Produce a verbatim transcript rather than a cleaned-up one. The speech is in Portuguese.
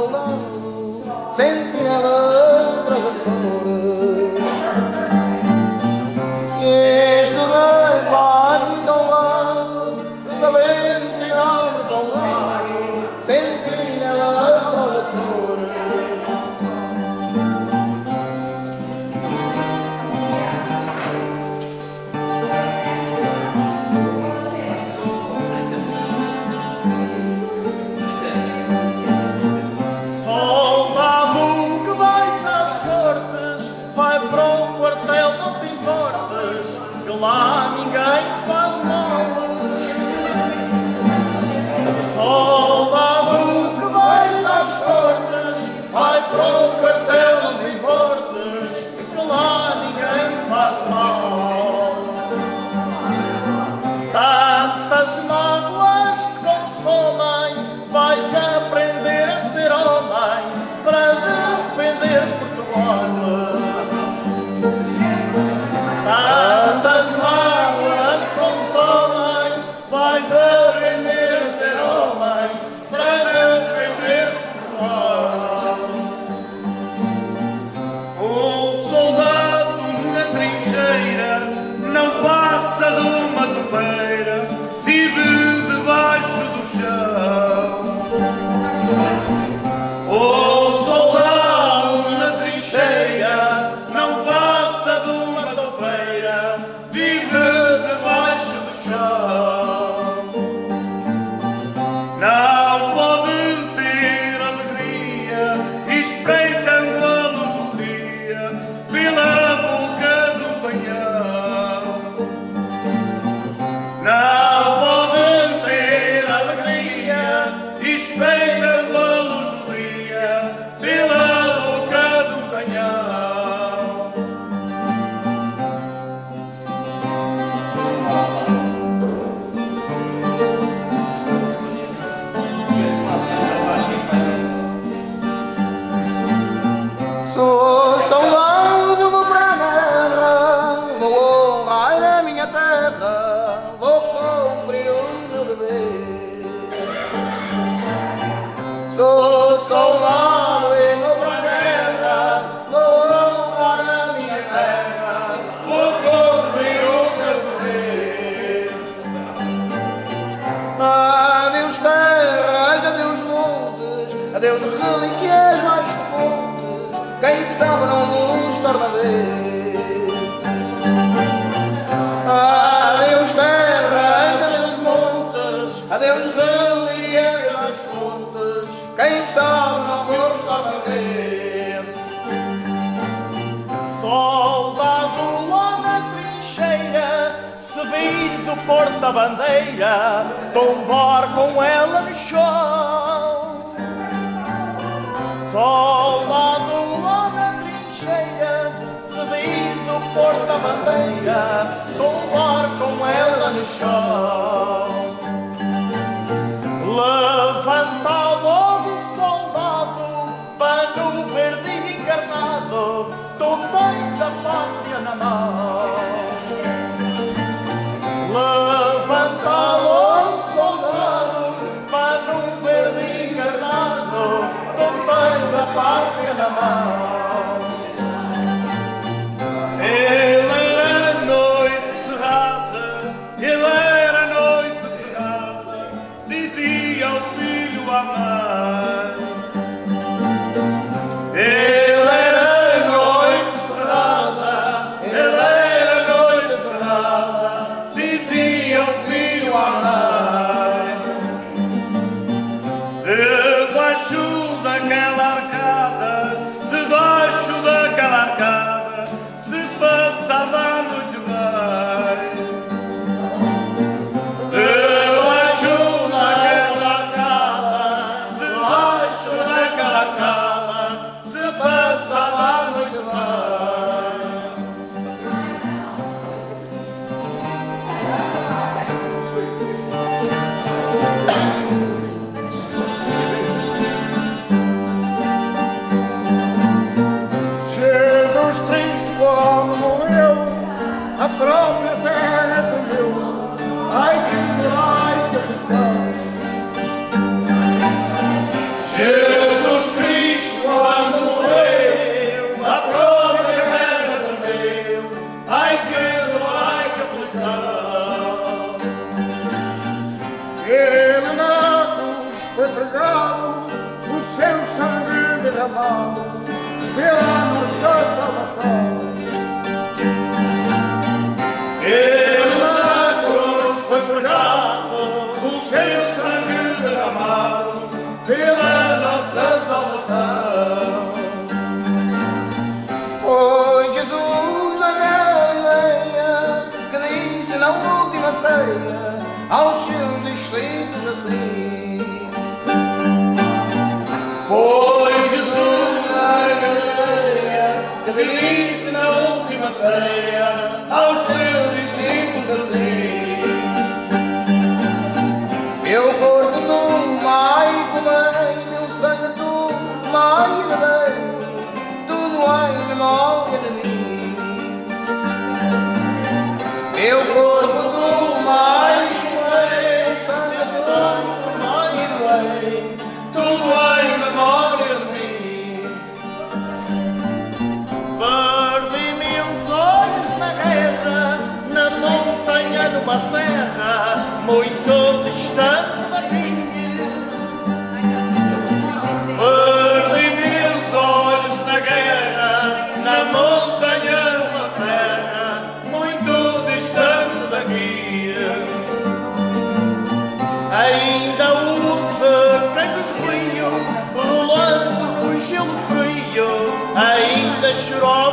soldado, sentinela travessora. Este rei vai tão lá, valente e alto soldado, sentinela travessora. Lá ninguém te faz mal. Soldado que vais às sortes, vai para o quartel onde importes, que lá ninguém te faz mal. Tantas mágoas te consolem, vais aprender a ser homem para defender Portugal. Tantas mágoas consolem, vais aprender a ser homem para defender Portugal. Um soldado na trincheira não passa de uma topeira, vive debaixo do chão. Um soldado na trincheira não passa de uma topeira, vive debaixo do chão. Não pode ter alegria, espreitando a luz do dia pela boca do canhão. Não pode ter alegria, espreitando a luz do dia pela boca do canhão. Sou soldado, vou para a guerra, vou honrar a minha terra, vou cumprir o meu dever. Sou soldado e vou para a guerra, vou honrar a minha terra, vou cumprir o meu dever. Adeus terras, adeus montes, adeus relíquias mais profundas, quem sabe não nos torna a ver. Adeus terras, adeus montes, adeus relíquias mais fontes, quem sabe não nos torna a ver. Soldado lá na trincheira, se vires o porta-bandeira, tombar com ela no chão. Soldado lá na trincheira, se vires o porta-bandeira, tombar com ela no chão. Levanta logo, soldado, pano verde e encarnado, tu tens a pátria na mão. Levanta logo, soldado, pano verde e encarnado, tu tens a pátria na mão. Ele era noite cerrada, ele era noite amado pela nossa salvação. Ele na cruz foi pregado, o seu sangue derramado pela nossa salvação. Foi Jesus na Galileia que disse na última ceia aos seus discípulos assim. Foi Jesus na Galileia que disse na última ceia aos seus discípulos assim: Meu corpo tomai e comei, meu sangue tomai e bebei, tudo em memória de mim. Meu corpo tomai e comei, meu sangue tomai e bebei, tudo em memória de mim. Perdi meus olhos na guerra, na montanha de uma serra, muito distante daqui. Perdi meus olhos na guerra, na montanha de uma serra, muito distante daqui. Ainda ouve cantos frio, rolando no gelo frio, ainda chorou